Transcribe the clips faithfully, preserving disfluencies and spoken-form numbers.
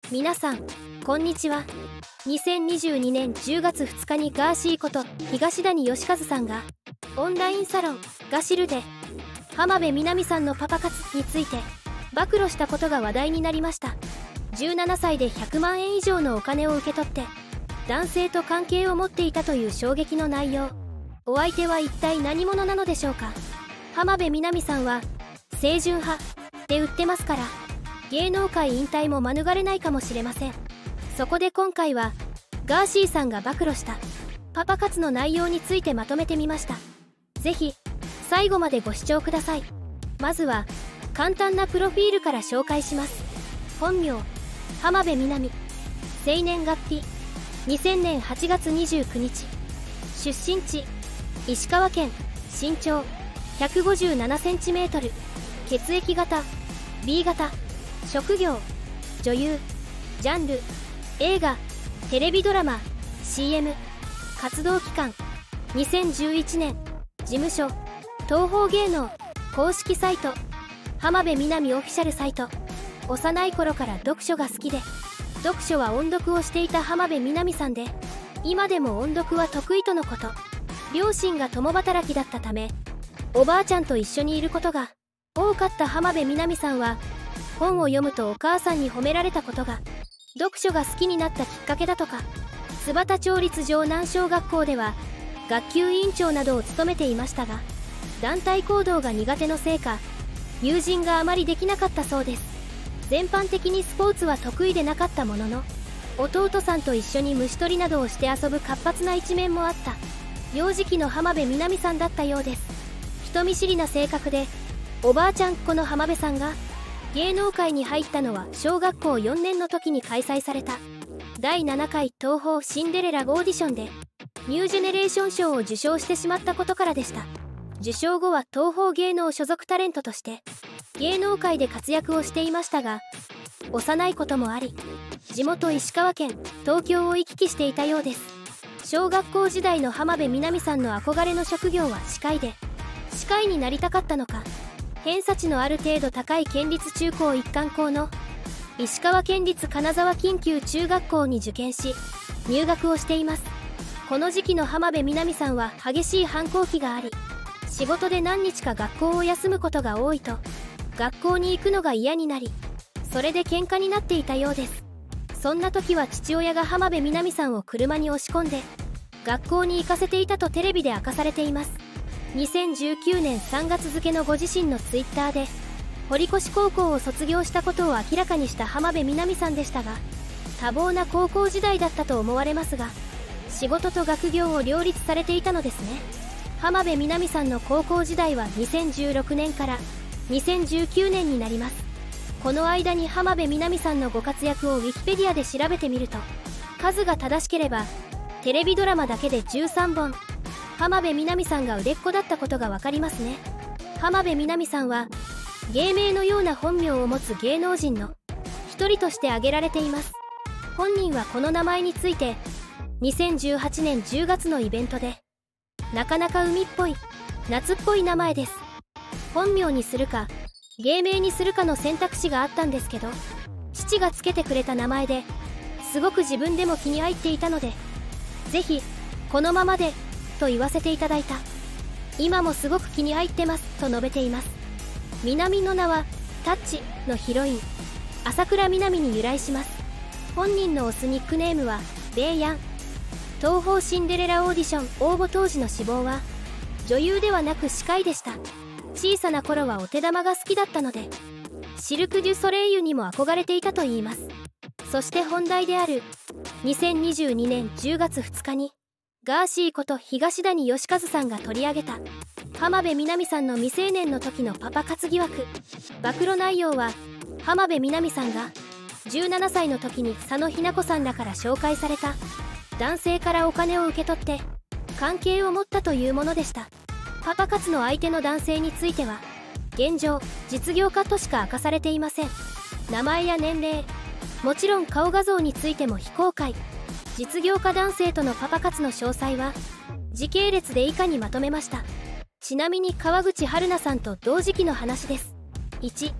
皆さんこんにちは。にせんにじゅうにねんじゅうがつふつかにガーシーこと東谷義和さんがオンラインサロンガシルで浜辺美波さんのパパ活について暴露したことが話題になりました。じゅうななさいでひゃくまんえん以上のお金を受け取って男性と関係を持っていたという衝撃の内容。お相手は一体何者なのでしょうか。浜辺美波さんは清純派で売ってますから芸能界引退も免れないかもしれません。そこで今回はガーシーさんが暴露したパパ活の内容についてまとめてみました。ぜひ最後までご視聴ください。まずは簡単なプロフィールから紹介します。本名浜辺美波、生年月日にせんねんはちがつにじゅうくにち、出身地石川県、身長ひゃくごじゅうななセンチメートル、血液型 ビー 型、職業女優、ジャンル映画、テレビドラマ、シーエム、活動期間にせんじゅういちねん、事務所東宝芸能、公式サイト浜辺美波オフィシャルサイト。幼い頃から読書が好きで読書は音読をしていた浜辺美波さんで、今でも音読は得意とのこと。両親が共働きだったためおばあちゃんと一緒にいることが多かった浜辺美波さんは、本を読むとお母さんに褒められたことが読書が好きになったきっかけだとか。津幡町立城南小学校では学級委員長などを務めていましたが、団体行動が苦手のせいか友人があまりできなかったそうです。全般的にスポーツは得意でなかったものの、弟さんと一緒に虫取りなどをして遊ぶ活発な一面もあった幼児期の浜辺美波さんだったようです。人見知りな性格で、おばあちゃんっ子の浜辺さんが芸能界に入ったのは小学校よねんの時に開催されただいななかい東宝シンデレラオーディションでニュージェネレーション賞を受賞してしまったことからでした。受賞後は東宝芸能所属タレントとして芸能界で活躍をしていましたが、幼いこともあり地元石川県、東京を行き来していたようです。小学校時代の浜辺美波さんの憧れの職業は歯科医で、歯科医になりたかったのか偏差値のある程度高い県立中高一貫校の石川県立金沢緊急中学校に受験し入学をしています。この時期の浜辺美波さんは激しい反抗期があり、仕事で何日か学校を休むことが多いと学校に行くのが嫌になり、それで喧嘩になっていたようです。そんな時は父親が浜辺美波さんを車に押し込んで学校に行かせていたとテレビで明かされています。にせんじゅうきゅうねんさんがつ付のご自身のツイッターで堀越高校を卒業したことを明らかにした浜辺美波さんでしたが、多忙な高校時代だったと思われますが、仕事と学業を両立されていたのですね。浜辺美波さんの高校時代はにせんじゅうろくねんからにせんじゅうきゅうねんになります。この間に浜辺美波さんのご活躍をウィキペディアで調べてみると、数が正しければテレビドラマだけでじゅうさんぼん、浜辺美波さんが売れっ子だったことが分かりますね。浜辺美波さんは芸名のような本名を持つ芸能人の一人として挙げられています。本人はこの名前についてにせんじゅうはちねんじゅうがつのイベントで、なかなか海っぽい夏っぽい名前です、本名にするか芸名にするかの選択肢があったんですけど、父がつけてくれた名前ですごく自分でも気に入っていたので、ぜひこのままでと言わせていただいた。今もすごく気に入ってますと述べています。南の名はタッチのヒロイン朝倉みなみに由来します。本人の推すニックネームはベイヤン。東宝シンデレラオーディション応募当時の志望は女優ではなく歯科医でした。小さな頃はお手玉が好きだったのでシルク・デュ・ソレイユにも憧れていたといいます。そして本題であるにせんにじゅうにねんじゅうがつふつかにガーシーこと東谷義和さんが取り上げた浜辺美波さんの未成年の時のパパ活疑惑。暴露内容は浜辺美波さんがじゅうななさいの時に佐野日奈子さんらから紹介された男性からお金を受け取って関係を持ったというものでした。パパ活の相手の男性については現状実業家としか明かされていません。名前や年齢、もちろん顔画像についても非公開。実業家男性とのパパ活の詳細は時系列で以下にまとめました。ちなみに川口春奈さんと同時期の話です。いち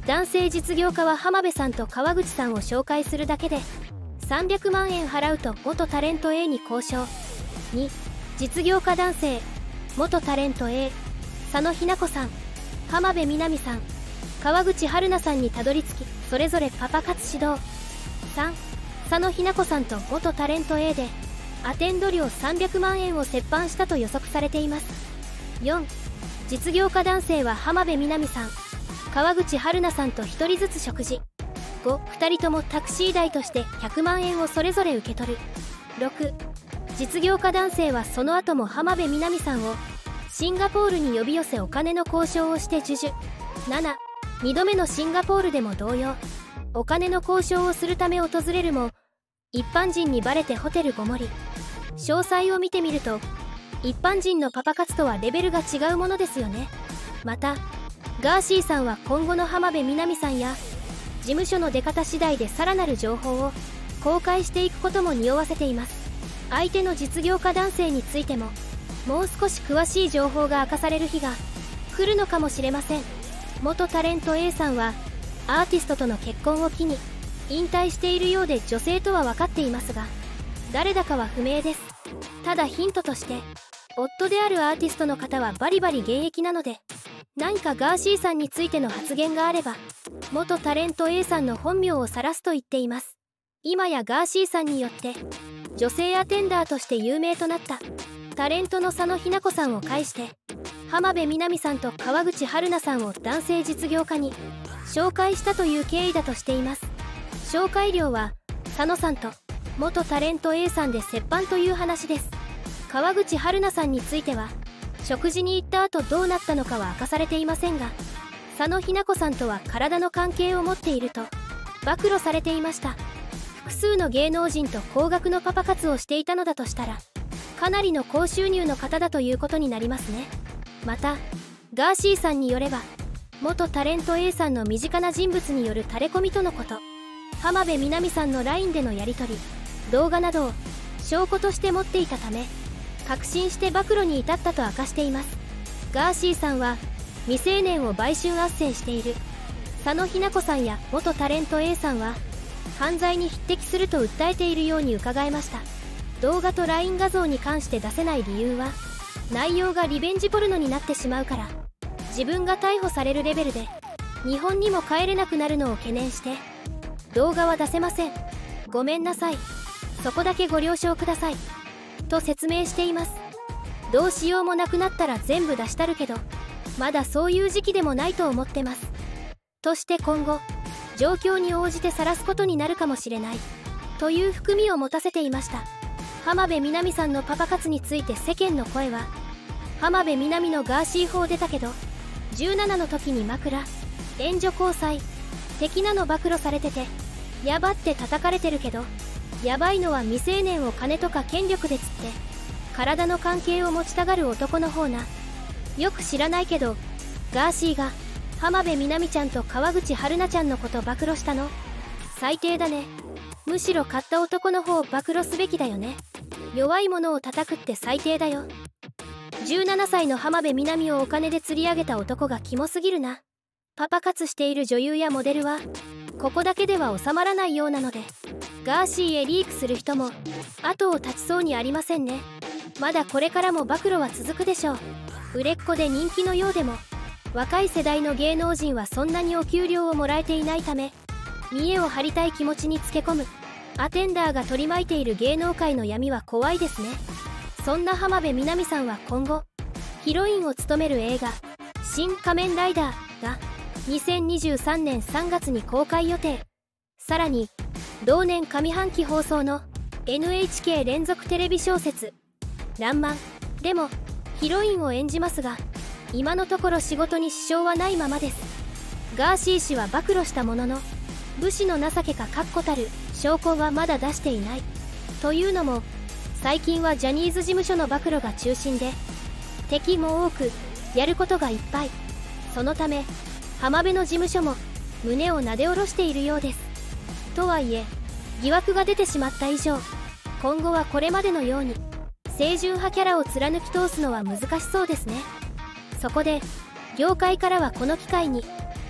男性実業家は浜辺さんと川口さんを紹介するだけでさんびゃくまんえん払うと元タレント A に交渉。に実業家男性元タレント A 佐野日奈子さん、浜辺美波さん、川口春奈さんにたどり着き、それぞれパパ活指導。さん佐野日奈子さんと元タレント A でアテンド料さんびゃくまんえんを折半したと予測されています。よん実業家男性は浜辺美波さん、川口春奈さんとひとりずつ食事。ごふたりともタクシー代としてひゃくまんえんをそれぞれ受け取る。ろく実業家男性はその後も浜辺美波さんをシンガポールに呼び寄せお金の交渉をして授受。ななにどめのシンガポールでも同様、お金の交渉をするため訪れるも一般人にバレてホテルごもり。詳細を見てみると一般人のパパ活とはレベルが違うものですよね。またガーシーさんは今後の浜辺美波さんや事務所の出方次第でさらなる情報を公開していくことも匂わせています。相手の実業家男性についてももう少し詳しい情報が明かされる日が来るのかもしれません。元タレント A さんはアーティストとの結婚を機に引退しているようで女性とは分かっていますが誰だかは不明です。ただヒントとして夫であるアーティストの方はバリバリ現役なので何かガーシーさんについての発言があれば元タレント A さんの本名を晒すと言っています。今やガーシーさんによって女性アテンダーとして有名となったタレントの佐野日奈子さんを介して浜辺美波さんと川口春奈さんを男性実業家に紹介したという経緯だとしています。紹介料は佐野さんと元タレント A さんで折半という話です。川口春奈さんについては食事に行った後どうなったのかは明かされていませんが佐野日奈子さんとは体の関係を持っていると暴露されていました。複数の芸能人と高額のパパ活をしていたのだとしたらかなりの高収入の方だということになりますね。またガーシーさんによれば元タレント A さんの身近な人物によるタレコミとのこと。浜辺美波さんの ライン でのやり取り動画などを証拠として持っていたため確信して暴露に至ったと明かしています。ガーシーさんは未成年を売春斡旋している佐野日奈子さんや元タレント A さんは犯罪に匹敵すると訴えているように伺えました。動画と ライン 画像に関して出せない理由は内容がリベンジポルノになってしまうから、自分が逮捕されるレベルで日本にも帰れなくなるのを懸念して動画は出せません、ごめんなさい、そこだけご了承くださいと説明しています。どうしようもなくなったら全部出したるけどまだそういう時期でもないと思ってますとして今後状況に応じて晒すことになるかもしれないという含みを持たせていました。浜辺美波さんのパパ活について世間の声は浜辺美波のガーシー法出たけどじゅうななの時に枕援助交際的なの暴露されててやばって叩かれてるけどやばいのは未成年を金とか権力で釣って体の関係を持ちたがる男の方な。よく知らないけどガーシーが浜辺美波ちゃんと川口春奈ちゃんのこと暴露したの最低だね。むしろ買った男の方を暴露すべきだよね。弱いものを叩くって最低だよ。じゅうななさいの浜辺美波をお金で釣り上げた男がキモすぎるな。パパ活している女優やモデルはここだけでは収まらないようなのでガーシーへリークする人も後を絶ちそうにありませんね。まだこれからも暴露は続くでしょう。売れっ子で人気のようでも若い世代の芸能人はそんなにお給料をもらえていないため見栄を張りたい気持ちにつけ込むアテンダーが取り巻いている芸能界の闇は怖いですね。そんな浜辺美波さんは今後ヒロインを務める映画「新仮面ライダー」がにせんにじゅうさんねんさんがつに公開予定。さらに同年上半期放送の エヌエイチケー 連続テレビ小説「らんまん」でもヒロインを演じますが今のところ仕事に支障はないままです。ガーシー氏は暴露したものの武士の情けか確固たる証拠はまだ出していない。というのも最近はジャニーズ事務所の暴露が中心で敵も多くやることがいっぱい。そのため浜辺の事務所も胸をなで下ろしているようです。とはいえ疑惑が出てしまった以上今後はこれまでのように清純派キャラを貫き通すのは難しそうですね。そこで業界からはこの機会に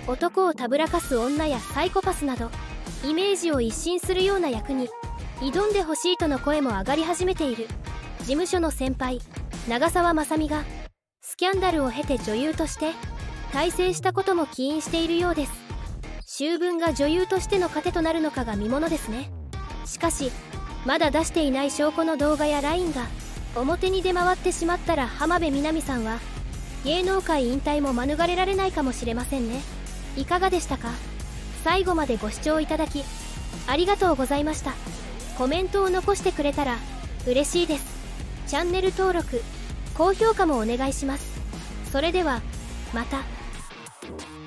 男をたぶらかす女やサイコパスなどイメージを一新するような役に挑んでほしいとの声も上がり始めている。事務所の先輩長澤まさみがスキャンダルを経て女優として大成したことも起因しているようです。秋分が女優としての糧となるのかが見ものですね。しかしまだ出していない証拠の動画や ライン が表に出回ってしまったら浜辺美波さんは芸能界引退も免れられないかもしれませんね。いかがでしたか？最後までご視聴いただきありがとうございました。コメントを残してくれたら嬉しいです。チャンネル登録高評価もお願いします。それではまた。